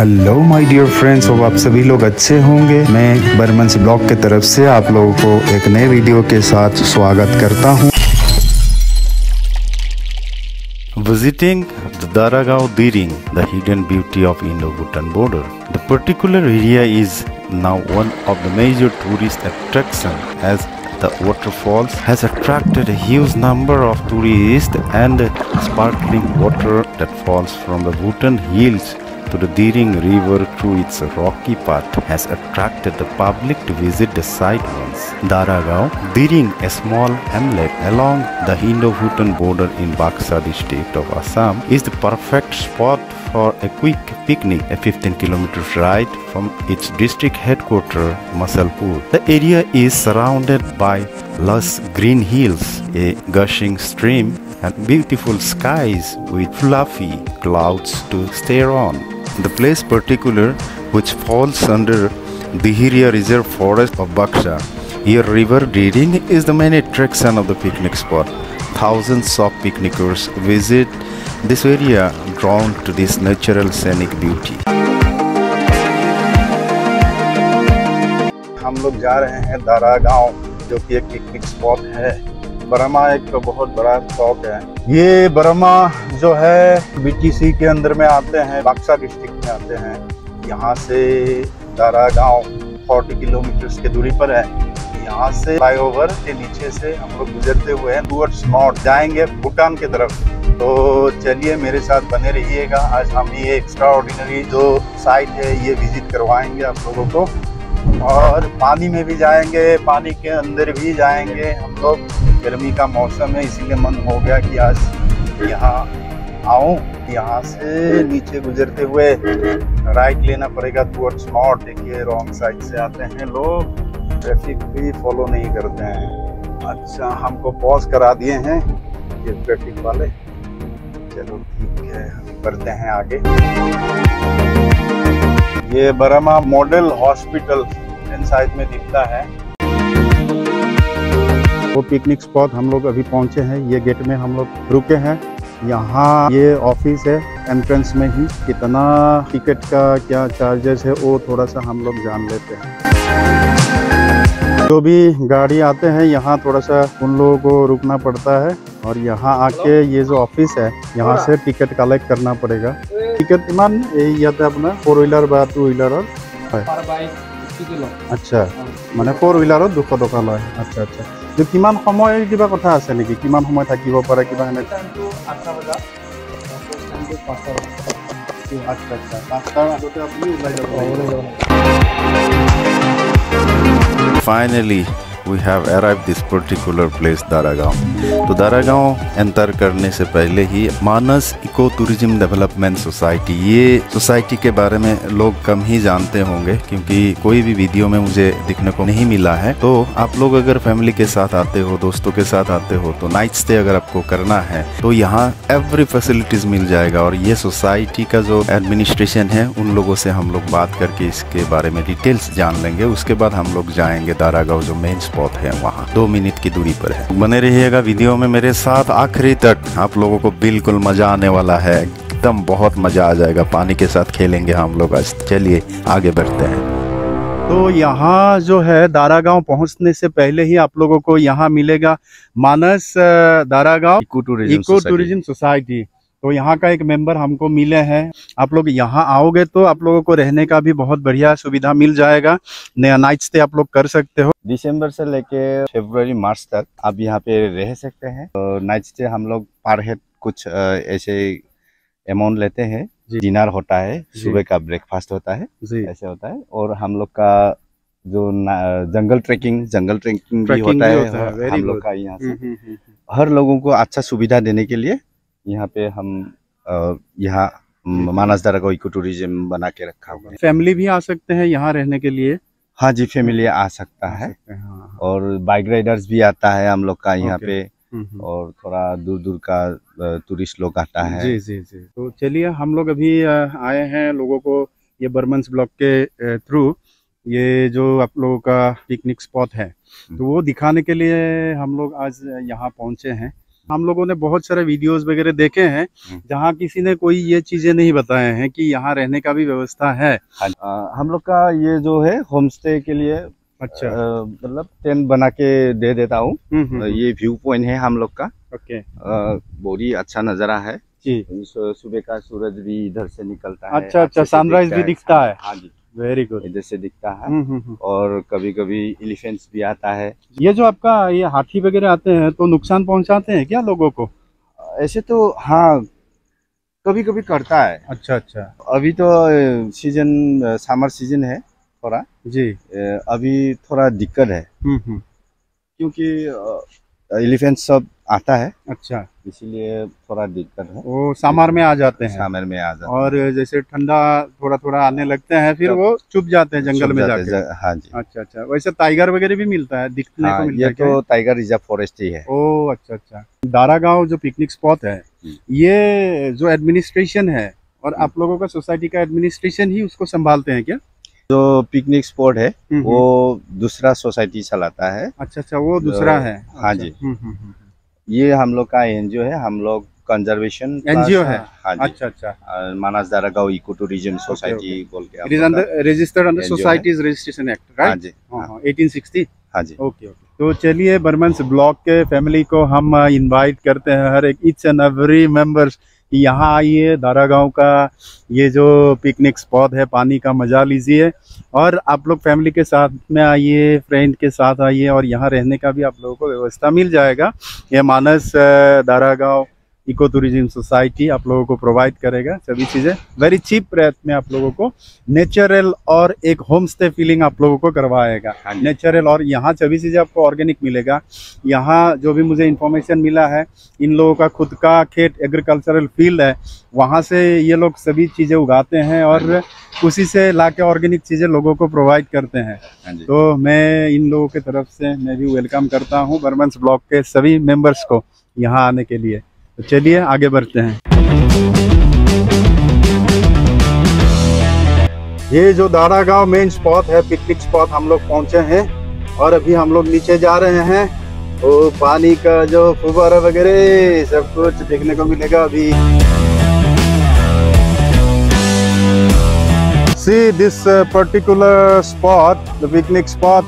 Hello my dear friends, अब आप सभी लोग अच्छे होंगे। मैं बर्मन्स ब्लॉग की तरफ से आप लोगों को एक नए वीडियो के साथ स्वागत करता हूं। Visiting the Daragao Diring, the hidden beauty of Indo-Bhutan border. The particular area is now one of the major tourist attractions as the waterfalls has attracted a huge number of tourists and sparkling water that falls from the Bhutan hills to the Diring river through its rocky path has attracted the public to visit the site once. Daragao Diring, a small hamlet along the Indo-Bhutan border in Baksa district of Assam, is the perfect spot for a quick picnic, a 15-kilometer ride from its district headquarters, Masalpur. The area is surrounded by lush green hills, a gushing stream, and beautiful skies with fluffy clouds to stare on. The place particular, which falls under Dihiria Reserve Forest of Baksha, here River Diring is the main attraction of the picnic spot. Thousands of picnickers visit this area, drawn to this natural scenic beauty. हम लोग जा रहे हैं दारागांव, जो कि एक picnic spot है। Burma एक तो बहुत बड़ा स्पॉट है। ये बर्मा जो है बीटीसी के अंदर में आते हैं, बक्सा डिस्ट्रिक्ट में आते हैं। यहाँ से दारागांव 40 किलोमीटर की दूरी पर है। यहाँ से फ्लाईओवर के नीचे से हम लोग गुजरते हुए टूवर्ड्स नॉर्थ जाएंगे भूटान की तरफ। तो चलिए मेरे साथ बने रहिएगा। आज हम ये एक्स्ट्राऑर्डिनरी जो साइट है ये विजिट करवाएंगे आप लोगों को, और पानी में भी जाएंगे, पानी के अंदर भी जाएंगे हम लोग। गर्मी का मौसम है, इसीलिए मन हो गया कि आज यहाँ आऊँ। यहाँ से नीचे गुजरते हुए राइट लेना पड़ेगा टुवर्ड्स नॉर्थ। देखिए रॉन्ग साइड से आते हैं लोग, ट्रैफिक भी फॉलो नहीं करते हैं। अच्छा, हमको पॉज करा दिए हैं ये ट्रैफिक वाले। चलो ठीक है, बढ़ते हैं आगे। ये बर्मा मॉडल हॉस्पिटल साइड में दिखता है। वो पिकनिक स्पॉट हम लोग अभी पहुंचे हैं। ये गेट में हम लोग रुके हैं। यहाँ ये ऑफिस है, एंट्रेंस में ही। कितना टिकट का क्या चार्जेस है वो थोड़ा सा हम लोग जान लेते हैं। जो भी गाड़ी आते हैं यहाँ थोड़ा सा उन लोगों को रुकना पड़ता है, और यहाँ आके ये जो ऑफिस है यहाँ से टिकट कलेक्ट करना पड़ेगा। टिकट किमान याते अपना 4 व्हीलर बा 2 व्हीलर अच्छा, माने 4 व्हीलर 200 टका लय। अच्छा अच्छा, जो किमान समय किबा कथा আছে নেকি? কিমান সময় থাকিব পাৰে কিবা এনে? 8টা বজা 5টা। আচ্ছা আচ্ছা, 5টাৰ আগতে আপুনি ওলাই যাব। Finally, we have arrived this particular place, Daragao. तो दारागांव एंटर करने से पहले ही Manas eco tourism development society, ये सोसाइटी के बारे में लोग कम ही जानते होंगे, क्योंकि कोई भी वीडियो में मुझे दिखने को नहीं मिला है। तो आप लोग अगर फैमिली के साथ आते हो, दोस्तों के साथ आते हो, तो नाइट स्टे अगर आपको करना है तो यहाँ एवरी फैसिलिटीज मिल जाएगा। और ये सोसाइटी का जो एडमिनिस्ट्रेशन है उन लोगों से हम लोग बात करके इसके बारे में डिटेल्स जान लेंगे। उसके बाद हम लोग जाएंगे दारागांव जो मेन स्पॉट है, वहाँ 2 मिनट की दूरी पर है। बने रहिएगा वीडियो में मेरे साथ आखिरी तक। आप लोगों को बिल्कुल मजा आने वाला है, एकदम बहुत मजा आ जाएगा। पानी के साथ खेलेंगे हम लोग आज। चलिए आगे बढ़ते हैं। तो यहाँ जो है दारागांव पहुँचने से पहले ही आप लोगों को यहाँ मिलेगा Manas Daragaon eco tourism society. तो यहाँ का एक मेंबर हमको मिले हैं। आप लोग यहाँ आओगे तो आप लोगों को रहने का भी बहुत बढ़िया सुविधा मिल जाएगा। नया नाइट स्टे आप लोग कर सकते हो। दिसंबर से लेके फरवरी मार्च तक आप यहाँ पे रह सकते हैं। तो नाइट स्टे हम लोग पर हेड कुछ ऐसे अमाउंट लेते हैं। डिनर होता है, सुबह का ब्रेकफास्ट होता है, ऐसे होता है। और हम लोग का जो जंगल ट्रैकिंग भी होता है हम लोग का। यहाँ से हर लोगों को अच्छा सुविधा देने के लिए यहाँ पे हम यहाँ मानस दारागांव इको टूरिज्म बना के रखा हुआ है। फैमिली भी आ सकते हैं यहाँ रहने के लिए। हाँ जी, फैमिली आ सकता है। हाँ। और बाइक राइडर्स भी आता है हम लोग का यहाँ पे, और थोड़ा दूर दूर का टूरिस्ट लोग आता है। जी जी जी। तो चलिए हम लोग अभी आए हैं लोगों को ये बर्मन्स ब्लॉग के थ्रू ये जो आप लोगों का पिकनिक स्पॉट है तो वो दिखाने के लिए हम लोग आज यहाँ पहुँचे हैं। हम लोगों ने बहुत सारे वीडियोस वगैरह देखे हैं जहाँ किसी ने कोई ये चीजें नहीं बताए हैं कि यहाँ रहने का भी व्यवस्था है। हम लोग का ये जो है होम स्टे के लिए अच्छा मतलब टेंट बना के दे देता हूँ। ये व्यू पॉइंट है हम लोग का। ओके बहुत ही अच्छा नजारा है जी। सुबह का सूरज भी इधर से निकलता है। अच्छा अच्छा, सनराइज भी दिखता है। हाँ जी, वेरी गुड। इधर से दिखता है। और कभी कभी एलिफेंट्स भी आता है। ये जो आपका ये हाथी वगैरह आते हैं तो नुकसान पहुंचाते हैं क्या लोगों को? ऐसे तो हाँ कभी कभी करता है। अच्छा अच्छा। अभी तो सीजन समर सीजन है थोड़ा जी, अभी थोड़ा दिक्कत है क्योंकि एलिफेंट सब आता है। अच्छा, इसीलिए थोड़ा दिक्कत है। वो समर में आ जाते हैं। समर में आ जाते हैं और जैसे ठंडा थोड़ा थोड़ा आने लगते हैं फिर वो चुप जाते हैं जंगल में जाके। हाँ जी। अच्छा अच्छा, वैसे टाइगर वगैरह भी मिलता है, दिखने को मिलता ये है क्या? तो टाइगर रिजर्व फॉरेस्ट ही है। ओ अच्छा अच्छा। दारागांव जो पिकनिक स्पॉट है, ये जो एडमिनिस्ट्रेशन है और आप लोगों का सोसाइटी का एडमिनिस्ट्रेशन ही उसको संभालते हैं क्या? जो पिकनिक स्पॉट है वो दूसरा सोसाइटी चलाता है। अच्छा अच्छा, वो दूसरा है। हाँ जी। ये हम लोग का एनजीओ है, हम लोग कंजर्वेशन एनजीओ है। हाँ जी। अच्छा अच्छा। Manas Daragaon eco tourism society बोल के it is registered under societies registration act, right? हाँ जी, 1860। हाँ जी। Okay okay. तो चलिए बर्मन्स ब्लॉक के फैमिली को हम इनवाइट करते हैं, हर एक ईच एंड एवरी मेंबर्स कि यहाँ आइए, दारागांव का ये जो पिकनिक स्पॉट है पानी का मजा लीजिए और आप लोग फैमिली के साथ में आइए, फ्रेंड के साथ आइए और यहाँ रहने का भी आप लोगों को व्यवस्था मिल जाएगा। ये Manas Daragaon eco tourism society आप लोगों को प्रोवाइड करेगा सभी चीज़ें वेरी चीप रेट में। आप लोगों को नेचुरल और एक होम स्टे फीलिंग आप लोगों को करवाएगा। नेचुरल और यहाँ सभी चीज़ें आपको ऑर्गेनिक मिलेगा। यहाँ जो भी मुझे इन्फॉर्मेशन मिला है, इन लोगों का खुद का खेत एग्रीकल्चरल फील्ड है, वहाँ से ये लोग सभी चीज़ें उगाते हैं और उसी से ला के ऑर्गेनिक चीज़ें लोगों को प्रोवाइड करते हैं। तो मैं इन लोगों की तरफ से मैं भी वेलकम करता हूँ बर्मन्स ब्लॉक के सभी मेंबर्स को यहाँ आने के लिए। तो चलिए आगे बढ़ते हैं। ये जो दारागांव मेन स्पॉट है, पिकनिक स्पॉट, हम लोग पहुंचे हैं और अभी हम लोग नीचे जा रहे हैं। तो पानी का जो फुव्वारा वगैरह सब कुछ देखने को मिलेगा अभी। See this particular spot, the picnic spot.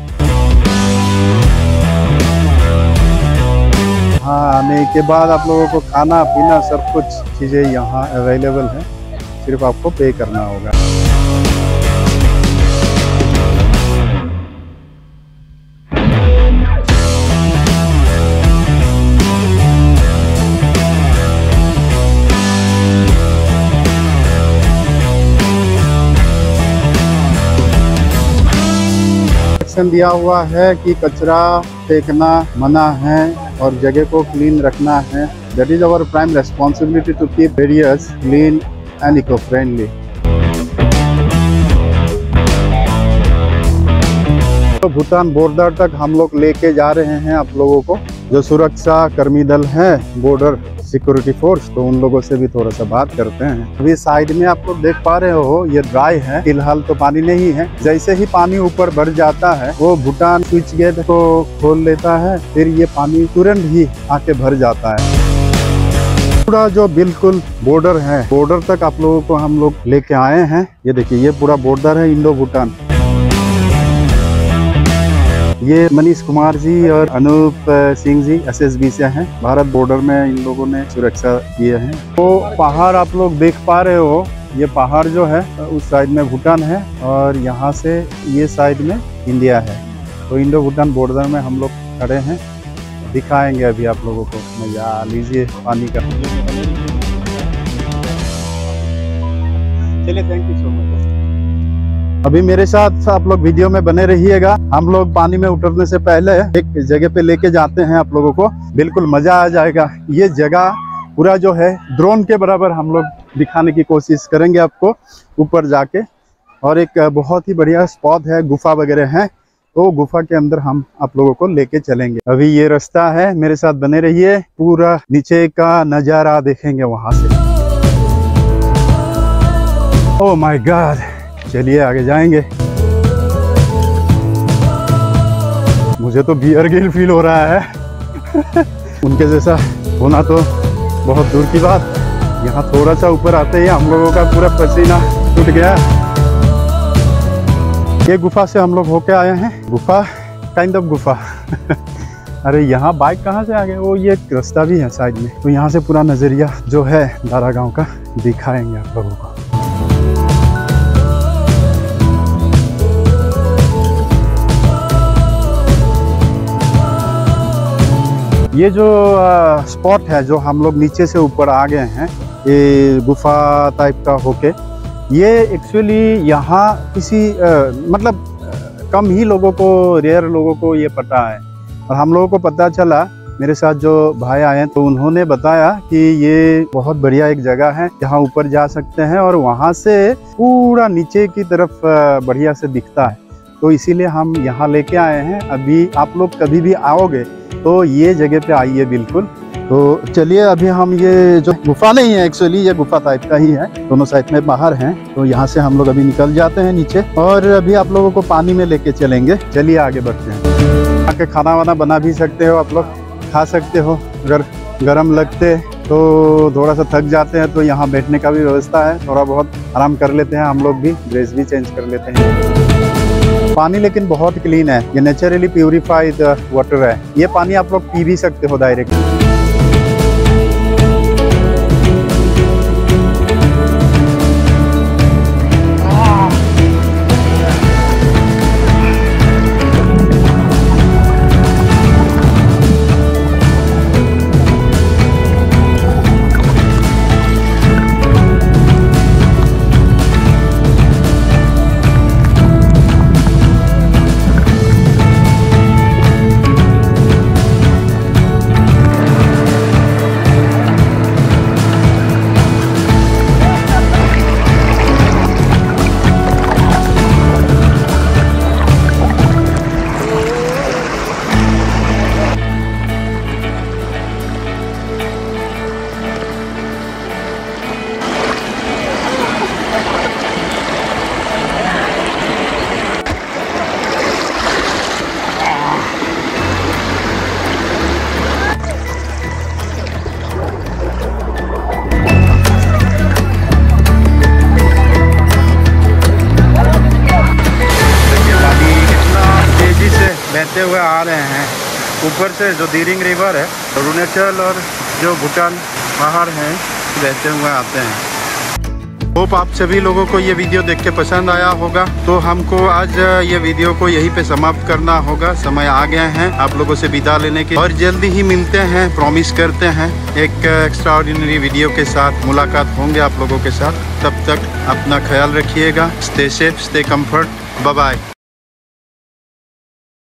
हाँ, आने के बाद आप लोगों को खाना पीना सब कुछ चीज़ें यहाँ अवेलेबल है, सिर्फ आपको पे करना होगा। दिया हुआ है कि कचरा फेंकना मना है और जगह को क्लीन रखना है। That is our prime responsibility to keep areas clean and eco friendly. तो भूटान बॉर्डर तक हम लोग लेके जा रहे हैं आप लोगों को। जो सुरक्षा कर्मी दल है, बॉर्डर सिक्योरिटी फोर्स, तो उन लोगों से भी थोड़ा सा बात करते हैं। अभी साइड में आप लोग देख पा रहे हो ये ड्राई है, फिलहाल तो पानी नहीं है। जैसे ही पानी ऊपर बढ़ जाता है वो भूटान स्विच गेट को खोल लेता है, फिर ये पानी तुरंत ही आके भर जाता है। पूरा जो बिल्कुल बॉर्डर है, बॉर्डर तक आप लोगों को हम लोग लेके आए हैं। ये देखिए, ये पूरा बॉर्डर है इंडो भूटान। ये मनीष कुमार जी और अनूप सिंह जी SSB से हैं। भारत बॉर्डर में इन लोगों ने सुरक्षा किए हैं। तो पहाड़ आप लोग देख पा रहे हो, ये पहाड़ जो है उस साइड में भूटान है और यहाँ से ये साइड में इंडिया है। तो इंडो भूटान बॉर्डर में हम लोग खड़े हैं, दिखाएंगे अभी आप लोगों को। मजा लीजिए पानी का। चलिए, थैंक यू सो मच। अभी मेरे साथ आप लोग वीडियो में बने रहिएगा। हम लोग पानी में उतरने से पहले एक जगह पे लेके जाते हैं आप लोगों को, बिल्कुल मजा आ जाएगा। ये जगह पूरा जो है ड्रोन के बराबर हम लोग दिखाने की कोशिश करेंगे आपको ऊपर जाके। और एक बहुत ही बढ़िया स्पॉट है, गुफा वगैरह है, तो गुफा के अंदर हम आप लोगों को लेके चलेंगे। अभी ये रास्ता है, मेरे साथ बने रहिए, पूरा नीचे का नजारा देखेंगे वहां से। ओह माय गॉड, चलिए आगे जाएंगे। मुझे तो बियर गिल फील हो रहा है। उनके जैसा होना तो बहुत दूर की बात। यहाँ थोड़ा सा ऊपर आते ही हम लोगों का पूरा पसीना टूट गया। ये गुफा से हम लोग होके आए हैं। गुफा, काइंड ऑफ गुफा। अरे यहाँ बाइक कहाँ से आ गए? वो ये रास्ता भी है साइड में, तो यहाँ से पूरा नज़रिया जो है दारागांव का दिखाएंगे आप लोगों को। ये जो स्पॉट है, जो हम लोग नीचे से ऊपर आ गए हैं, ये गुफा टाइप का होके, ये एक्चुअली यहाँ किसी मतलब कम ही लोगों को, रेयर लोगों को ये पता है। और हम लोगों को पता चला, मेरे साथ जो भाई आए हैं तो उन्होंने बताया कि ये बहुत बढ़िया एक जगह है, जहाँ ऊपर जा सकते हैं और वहाँ से पूरा नीचे की तरफ बढ़िया से दिखता है। तो इसीलिए हम यहाँ लेके आए हैं। अभी आप लोग कभी भी आओगे तो ये जगह पे आइए बिल्कुल। तो चलिए, अभी हम ये जो गुफा नहीं है, एक्चुअली ये गुफा टाइप का ही है, दोनों साइड में बाहर हैं। तो यहाँ से हम लोग अभी निकल जाते हैं नीचे और अभी आप लोगों को पानी में लेके चलेंगे। चलिए आगे बढ़ते हैं। आके खाना वाना बना भी सकते हो, आप लोग खा सकते हो। अगर गर्म लगते तो थोड़ा सा थक जाते हैं तो यहाँ बैठने का भी व्यवस्था है, थोड़ा बहुत आराम कर लेते हैं। हम लोग भी ड्रेस भी चेंज कर लेते हैं। पानी लेकिन बहुत क्लीन है, ये नेचुरली प्यूरिफाइड वाटर है। ये पानी आप लोग पी भी सकते हो डायरेक्ट। बहते हुए आ रहे हैं ऊपर से, जो दीरिंग रिवर है, अरुणाचल और जो भूटान पहाड़ हैं, बहते हुए आते हैं। होप आप सभी लोगों को ये वीडियो देख के पसंद आया होगा। तो हमको आज ये वीडियो को यहीं पे समाप्त करना होगा, समय आ गए हैं आप लोगों से विदा लेने की। और जल्दी ही मिलते हैं, प्रॉमिस करते हैं, एक एक्स्ट्राऑर्डिनरी वीडियो के साथ मुलाकात होंगे आप लोगों के साथ। तब तक अपना ख्याल रखिएगा। Stay safe, stay comfort, bye bye.